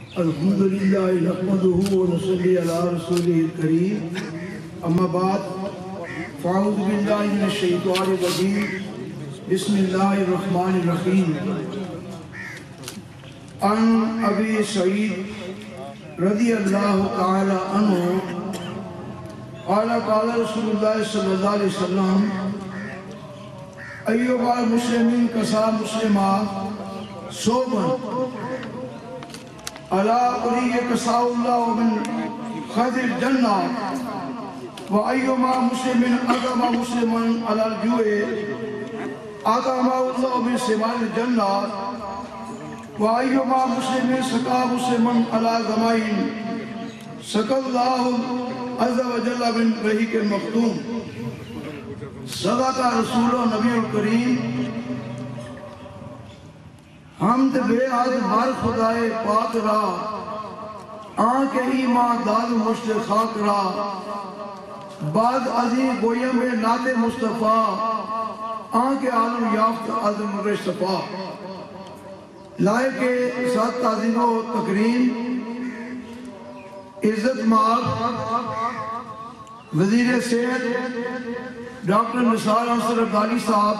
الحمد لله نحمده ونصلي على رسوله الكريم اما بعد فاعوذ بالله من الشيطان الرجيم بسم الله الرحمن الرحيم عن ابي سعيد رضي الله تعالى عنه قال قال رسول الله صلى الله عليه وسلم ايها المسلمين كسا مسلما صوبا ألا أريك كساء الله من خذ الجنة وأيما مسلم أطعم مسلما على الجوع أطعمه الله من ثمار الجنة وأيما مسلم سقى مسلما على ظمأ سقى الله عز وجل من رحيق المختوم صدق رسول نبی الکریم حمد بے حد ہر خدائے پاک را آنکھ ایمان داد مشت خاک را بعد عظیم گویم نات مصطفیٰ آنکھ عالم یافت عظم رشتفا لائق ساتھ تعظیم و تکریم عزت مآب وزیر صحت ڈاکٹر نثار انصر عبدالی صاحب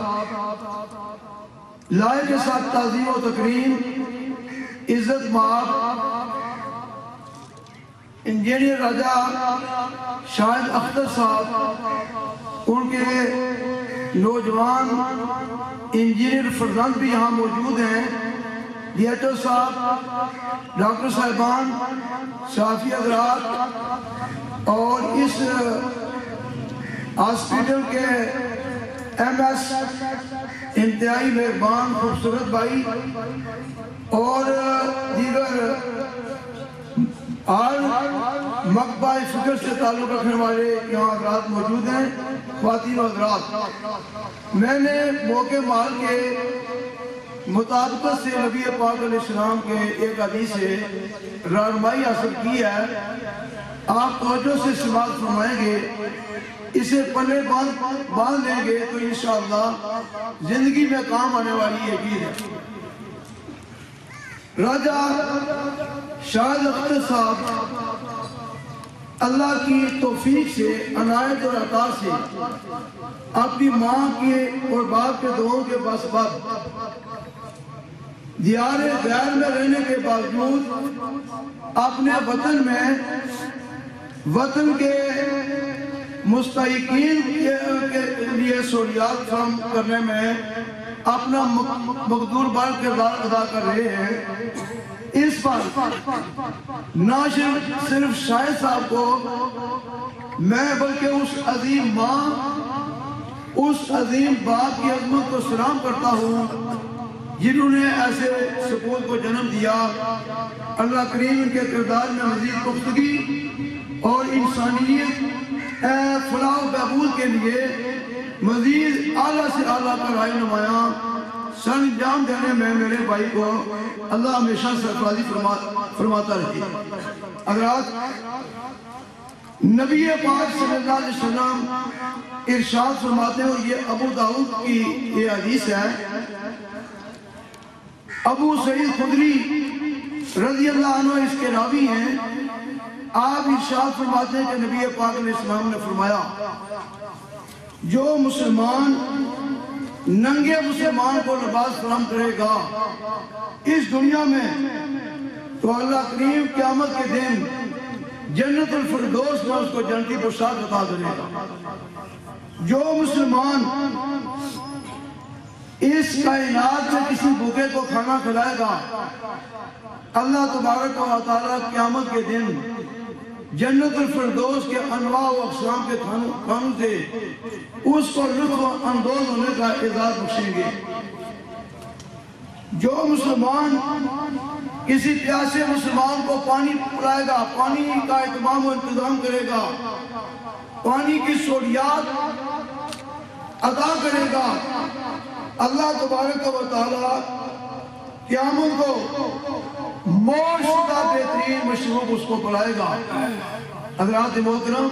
لائق کے ساتھ تعظیم و تکریم عزت مآب انجینئر راجہ شاہد اختر صاحب ان کے نوجوان انجینئر فرزند بھی یہاں موجود ہیں ڈی ایچ او صاحب ڈاکٹر صاحبان صحافی حضرات اور اس ہاسپٹل کے ایم ایس انتہائی مہربان خوبصورت بھائی اور دیگر مقبہ فکر سے تعلق رکھنے والے یہاں حضرات موجود ہیں خواتین و حضرات میں نے موقع مال کے مطابقت سے نبی پاک علیہ السلام کے ایک حدیث سے رہنمائی حاصل کی ہے آپ توجہ سے سماعت فرمائیں گے اسے پلے باندھ لیں گے تو انشاءاللہ زندگی میں کام آنے والی یقین ہے راجہ شاہد اختر صاحب اللہ کی توفیق سے عنایت اور عطا سے اپنی ماں کے اور باپ کے دعاؤں کے بسبب دیار غیر میں رہنے کے باوجود اپنے وطن کے مستحقین کے لیے سہولیات فراہم کرنے میں اپنا مقدور بار کردار ادا کر رہے ہیں اس پر نہ صرف شاہد صاحب کو میں بلکہ اس عظیم ماں اس عظیم باپ کی عظمت کو سلام کرتا ہوں جنہوں نے ایسے سپوت کو جنم دیا اللہ کریم ان کے کردار میں مزید پختگی اور انسانیت فلاح و بہبود کے لیے مزید اعلیٰ سے اعلیٰ پر رائے نمایاں سر انجام دینے میں میرے بھائی کو اللہ ہمیشہ سرفرازی فرماتا رہے حضرات نبی پاک صلی اللہ علیہ وسلم ارشاد فرماتے ہیں اور یہ ابو داؤد کی یہ حدیث ہے ابو سعید خدری رضی اللہ عنہ اس کے راوی ہیں آپ ارشاد فرماتے ہیں کہ نبی پاک علیہ السلام نے فرمایا جو مسلمان ننگے مسلمان کو لباس فراہم کرے گا اس دنیا میں تو اللہ کریم قیامت کے دن جنت الفردوس میں اس کو جنتی پوشاک عطا کرے گا جو مسلمان اس کائنات میں کسی بھوکے کو کھانا کھلائے گا اللہ تبارک و تعالیٰ قیامت کے دن جنت الفردوس کے انواع و اقسام کے کھانوں سے اس کو لطف اندوز ہونے کا اعزاز بخشیں گے جو مسلمان کسی پیاسے مسلمان کو پانی پلائے گا پانی کا اہتمام و انتظام کرے گا پانی کی سہولیات ادا کرے گا اللہ تبارک و تعالیٰ قیامت کو موت شدہ بہترین مشروب اس کو پلائے گا حضرات محترم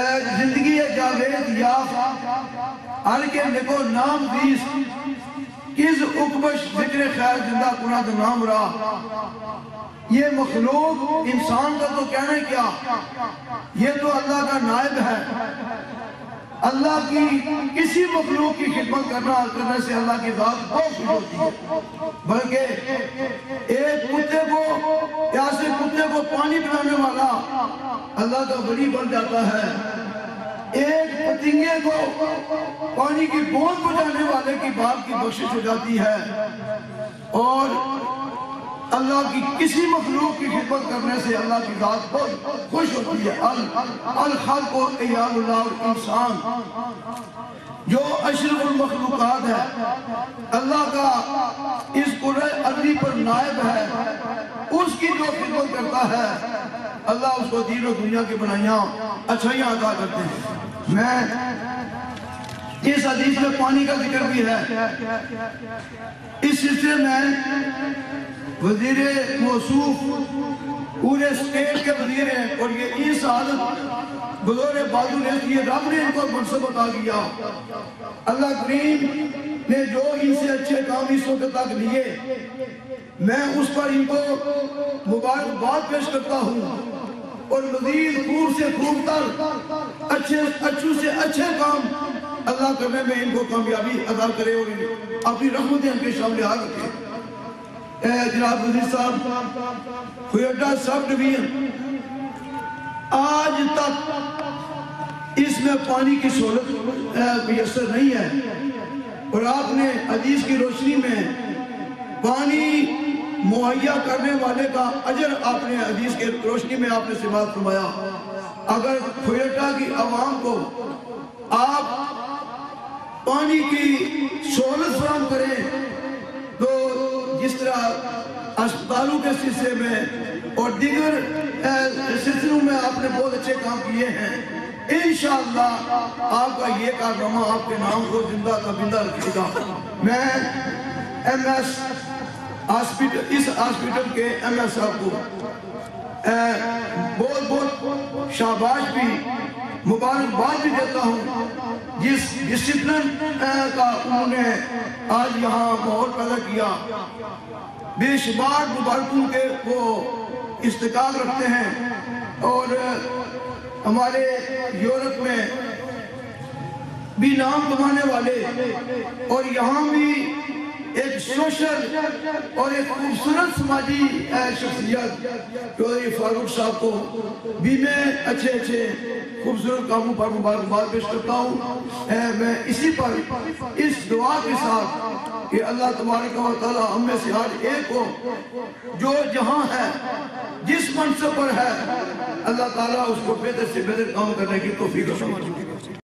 زندگی جاوید یافت ہر کے نکو نام دیس کس اکبش ذکر خیر زندہ کناد نام رہا. یہ مخلوق انسان کا تو کہنے کیا، یہ تو اللہ کا نائب ہے. اللہ کی کسی مخلوق کی خدمت کرنے سے اللہ کی ذات بہت خوش ہوتی ہے. بلکہ ایک کتے کو پانی پلانے والا اللہ کا ولی بن جاتا ہے. ایک پتنگے کو پانی کی بوند بجانے والے کی باپ کی بخشش ہو جاتی ہے. اور اللہ کی کسی مخلوق کی خدمت کرنے سے اللہ کی ذات بہت خوش ہوتی ہے. الخلق و عیال اللہ انسان جو اشرف المخلوقات ہے، اللہ کا اس کرۂ ارضی پر نائب ہے، اس کی جو خدمت کرتا ہے اللہ اس کو دین و دنیا کی بنائیاں اچھائیاں عطا کرتے ہیں. میں اس حدیث میں پانی کا ذکر بھی ہے. اس سلسلے میں وزیر موصوف پورے اسٹیٹ کے وزیر ہیں، اور یہ اس حالت بزرگ بازو نے یہ رب نے ان کو منصب عطا کیا. اللہ کریم نے جو ان سے اچھے کام اس وقت تک لیے، میں اس پر ان کو مبارکباد پیش کرتا ہوں. اور مزید خوب سے خوب تر اچھو سے اچھے کام اللہ کرنے میں ان کو کامیابی عطا کرے اور اپنی رحمتیں ان کے سامنے آ رکھے. جناب وزیر صاحب، خویٹہ سب ڈویژن آج تک اس میں پانی کی سہولت میسر نہیں ہے، اور آپ نے حدیث کی روشنی میں پانی مہیا کرنے والے کا اجر آپ نے حدیث کے روشنی میں آپ نے سماعت فرمایا. اگر خویٹہ کی عوام کو آپ پانی کی سہولت فراہم کریں تو جس طرح اسپتالوں کے سلسلے میں اور دیگر سلسلوں میں آپ نے بہت اچھے کام کیے ہیں، انشاءاللہ آپ کا یہ کارنامہ آپ کے نام کو زندہ زندہ رکھے گا. میں ایم ایس اس ہاسپٹل کے ایم ایس صاحب کو بہت بہت شاباش بھی مبارکباد بھی دیتا ہوں. جس ڈسپلن کا انہوں نے آج یہاں ماحول پیدا کیا، بے شمار مبارکوں کے وہ استحقاق رکھتے ہیں. اور ہمارے یورپ میں بھی نام کمانے والے، اور یہاں بھی ایک سوشل اور ایک خوبصورت سماجی شخصیت چودھری فاروق صاحب کو بھی میں اچھے خوبصورت کاموں پر مبارکباد پیش کرتا ہوں. میں اسی پر اس دعا کے ساتھ کہ اللہ تبارک و تعالی ہم میں سے ہر ایک کو جو جہاں ہے، جس منصب پر ہے، اللہ تعالیٰ اس کو بہتر سے بہتر کام کرنے کی توفیق عطا فرمائے.